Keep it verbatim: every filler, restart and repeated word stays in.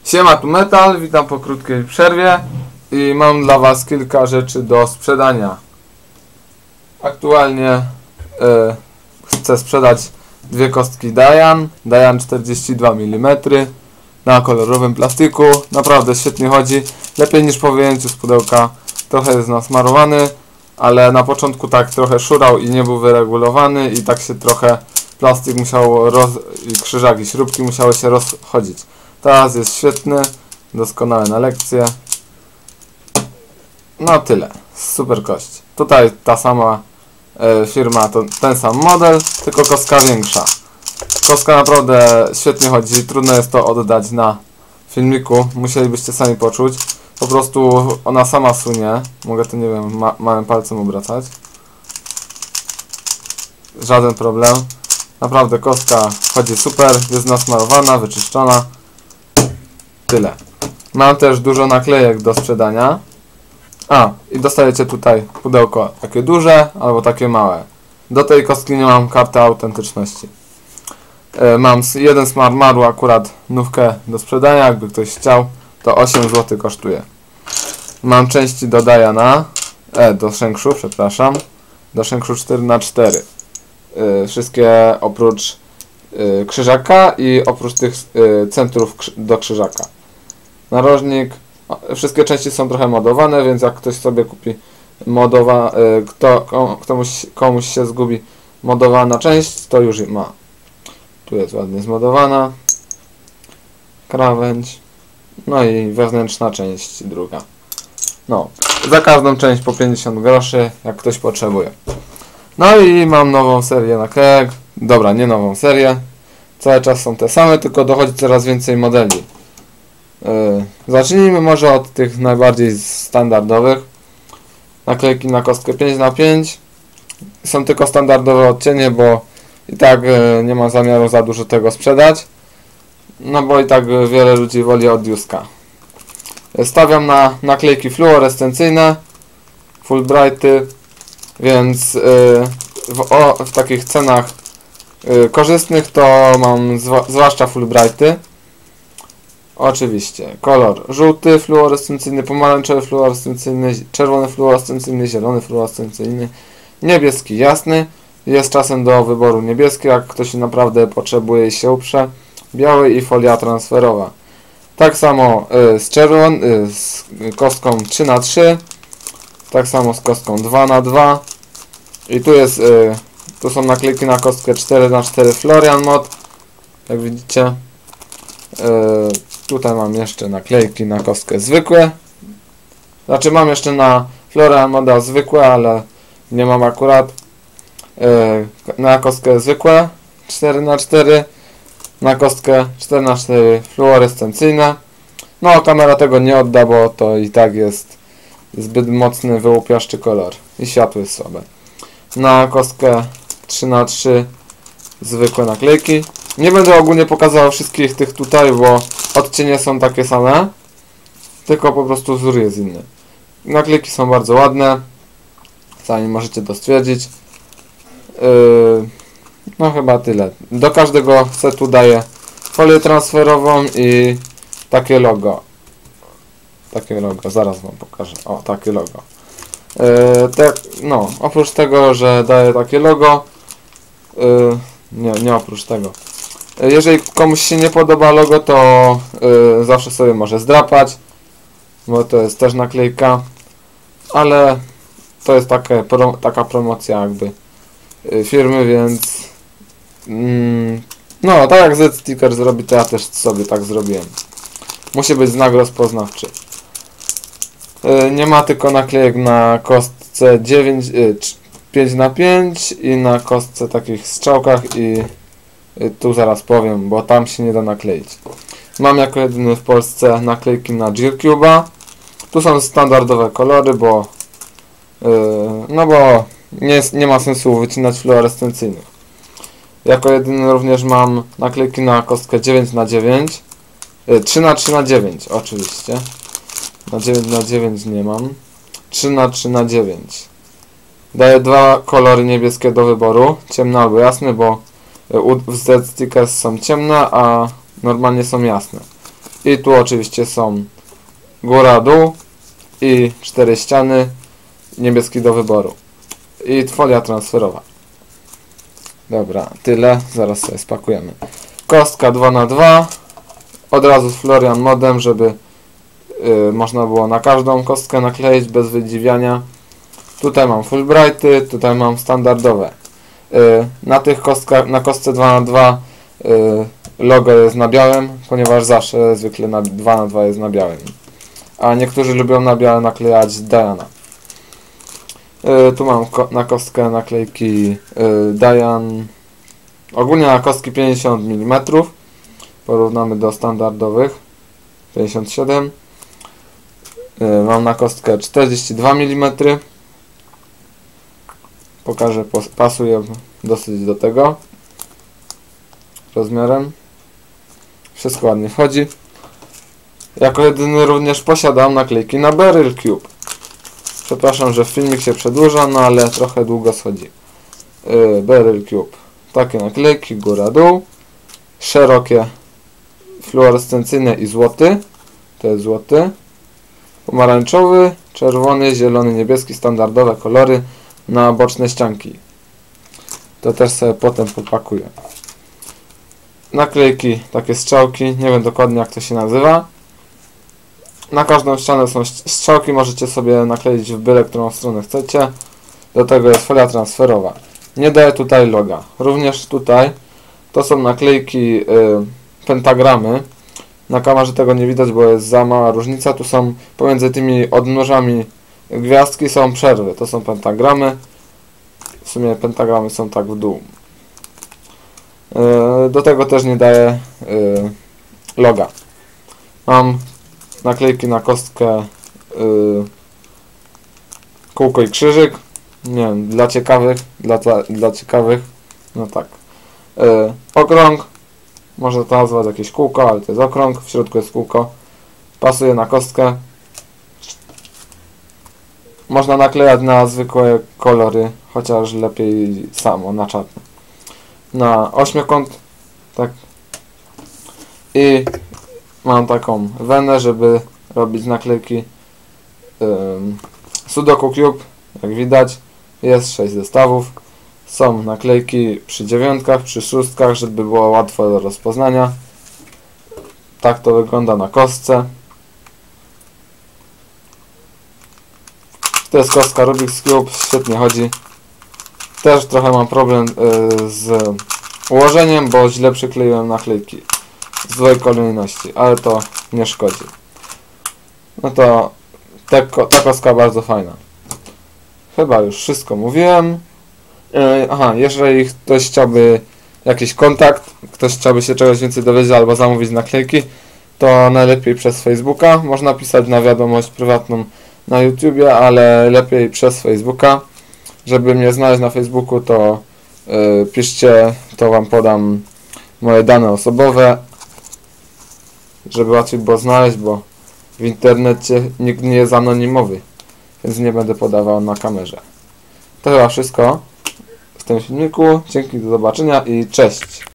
Siema, tu Metal, witam po krótkiej przerwie i mam dla Was kilka rzeczy do sprzedania. Aktualnie e, chcę sprzedać dwie kostki Dayan, Dayan czterdzieści dwa milimetry na kolorowym plastiku. Naprawdę świetnie chodzi, lepiej niż po wyjęciu z pudełka. Trochę jest nasmarowany, ale na początku tak trochę szurał i nie był wyregulowany i tak się trochę plastik musiał roz... i krzyżaki, śrubki musiały się rozchodzić. Teraz jest świetny, doskonały na lekcję. No tyle, super kość. Tutaj ta sama e, firma, to ten sam model, tylko kostka większa. Kostka naprawdę świetnie chodzi, trudno jest to oddać na filmiku, musielibyście sami poczuć. Po prostu ona sama sunie, mogę to nie wiem, ma małym palcem obracać. Żaden problem. Naprawdę kostka chodzi super, jest nasmarowana, wyczyszczona. Tyle. Mam też dużo naklejek do sprzedania. A, i dostajecie tutaj pudełko takie duże albo takie małe. Do tej kostki nie mam karty autentyczności. E, mam jeden z marmaru akurat nówkę do sprzedania, jakby ktoś chciał, to osiem złotych kosztuje. Mam części do Dayana, e, do Szenkszu, przepraszam, do Szenkszu cztery na cztery. E, wszystkie oprócz e, krzyżaka i oprócz tych e, centrów do krzyżaka. Narożnik, wszystkie części są trochę modowane, więc jak ktoś sobie kupi modowa, kto, komuś, komuś się zgubi modowana część, to już ma. Tu jest ładnie zmodowana krawędź, no i wewnętrzna część druga. No, za każdą część po pięćdziesiąt groszy, jak ktoś potrzebuje. No i mam nową serię naklejek, dobra, nie nową serię, cały czas są te same, tylko dochodzi coraz więcej modeli. Yy, zacznijmy może od tych najbardziej standardowych. Naklejki na kostkę pięć na pięć. Są tylko standardowe odcienie, bo i tak yy, nie ma zamiaru za dużo tego sprzedać. No bo i tak yy, wiele ludzi woli od Juska. Yy, stawiam na naklejki fluorescencyjne, Fullbrighty, więc yy, w, o, w takich cenach yy, korzystnych to mam zwa, zwłaszcza Fullbrighty. Oczywiście, kolor żółty fluorescencyjny, pomarańczowy fluorescencyjny, czerwony fluorescencyjny, zielony fluorescencyjny, niebieski jasny, jest czasem do wyboru niebieski, jak ktoś naprawdę potrzebuje i się uprze, biały i folia transferowa. Tak samo y, z czerwon, y, z kostką trzy na trzy, tak samo z kostką dwa na dwa i tu jest, y, tu są naklejki na kostkę cztery na cztery Florian Mod, jak widzicie. Yy, tutaj mam jeszcze naklejki na kostkę zwykłe. Znaczy mam jeszcze na Florian Moda zwykłe, ale nie mam akurat. Yy, na kostkę zwykłe cztery na cztery, na kostkę cztery na cztery fluorescencyjne. No kamera tego nie odda, bo to i tak jest zbyt mocny, wyłupiaszczy kolor i światło jest słabe. Na kostkę trzy na trzy zwykłe naklejki. Nie będę ogólnie pokazywał wszystkich tych tutaj, bo odcienie są takie same, tylko po prostu wzór jest inny. Naklejki są bardzo ładne, sami możecie to stwierdzić. Yy, no chyba tyle. Do każdego setu daję folię transferową i takie logo. Takie logo, zaraz wam pokażę. O, takie logo. Yy, te, no, oprócz tego, że daję takie logo, yy, nie, nie oprócz tego. Jeżeli komuś się nie podoba logo, to yy, zawsze sobie może zdrapać, bo to jest też naklejka, ale to jest takie, pro, taka promocja jakby yy, firmy, więc yy, no tak jak Z-Sticker zrobi, to ja też sobie tak zrobiłem. Musi być znak rozpoznawczy. Yy, nie ma tylko naklejek na kostce dziewięć, yy, pięć na pięć i na kostce takich strzałkach i tu zaraz powiem, bo tam się nie da nakleić. Mam jako jedyny w Polsce naklejki na Gearcube'a. Tu są standardowe kolory, bo yy, no bo nie, nie ma sensu wycinać fluorescencyjnych. Jako jedyny również mam naklejki na kostkę dziewięć na dziewięć, yy, trzy na trzy na dziewięć oczywiście. Na dziewięć na dziewięć nie mam. trzy na trzy na dziewięć. Daję dwa kolory niebieskie do wyboru, ciemny albo jasny, bo Z-Stickers są ciemne, a normalnie są jasne. I tu oczywiście są góra, dół i cztery ściany, niebieski do wyboru. I folia transferowa. Dobra, tyle. Zaraz sobie spakujemy. Kostka dwa na dwa. Od razu z Florian modem, żeby yy, można było na każdą kostkę nakleić bez wydziwiania. Tutaj mam Fulbrighty, tutaj mam standardowe. Yy, na tych kostkach, na kostce dwa na dwa yy, logo jest na białym, ponieważ zawsze zwykle na dwa na dwa jest na białym. A niektórzy lubią na białe naklejać Diana. Yy, tu mam ko na kostkę naklejki yy, Dian. Ogólnie na kostki pięćdziesiąt milimetrów. Porównamy do standardowych. pięćdziesiąt siedem. Yy, mam na kostkę czterdzieści dwa milimetry. Pokażę, pasuje dosyć do tego rozmiarem. Wszystko ładnie wchodzi. Jako jedyny również posiadam naklejki na Beryl Cube. Przepraszam, że filmik się przedłuża, no ale trochę długo schodzi. Yy, Beryl Cube. Takie naklejki, góra, dół. Szerokie, fluorescencyjne i złoty. To jest złoty. Pomarańczowy, czerwony, zielony, niebieski, standardowe kolory na boczne ścianki. To też sobie potem popakuję. Naklejki, takie strzałki, nie wiem dokładnie jak to się nazywa. Na każdą ścianę są strzałki, możecie sobie nakleić w byle którą stronę chcecie. Do tego jest folia transferowa. Nie daję tutaj loga. Również tutaj to są naklejki y, pentagramy. Na kamerze tego nie widać, bo jest za mała różnica. Tu są pomiędzy tymi odnóżami gwiazdki są przerwy. To są pentagramy. W sumie pentagramy są tak w dół. Y, do tego też nie daję y, loga. Mam naklejki na kostkę y, kółko i krzyżyk. Nie wiem, dla ciekawych, dla, dla, dla ciekawych, no tak. Yy, okrąg, można to nazwać jakieś kółko, ale to jest okrąg, w środku jest kółko. Pasuje na kostkę. Można naklejać na zwykłe kolory, chociaż lepiej samo, na czarno. Na ośmiokąt, tak. I mam taką wenę, żeby robić naklejki. Yy, Sudoku Cube, jak widać. Jest sześć zestawów. Są naklejki przy dziewiątkach, przy szóstkach, żeby było łatwo do rozpoznania. Tak to wygląda na kostce. To jest kostka Rubik's Cube, świetnie chodzi. Też trochę mam problem yy, z ułożeniem, bo źle przykleiłem naklejki w złej kolejności, ale to nie szkodzi. No to te, ta kostka bardzo fajna. Chyba już wszystko mówiłem. Yy, aha, jeżeli ktoś chciałby jakiś kontakt, ktoś chciałby się czegoś więcej dowiedzieć albo zamówić naklejki, to najlepiej przez Facebooka. Można pisać na wiadomość prywatną na YouTubie, ale lepiej przez Facebooka. Żeby mnie znaleźć na Facebooku, to yy, piszcie, to wam podam moje dane osobowe, żeby łatwiej było znaleźć, bo w internecie nikt nie jest anonimowy. Więc nie będę podawał na kamerze. To chyba wszystko w tym filmiku. Dzięki, do zobaczenia i cześć!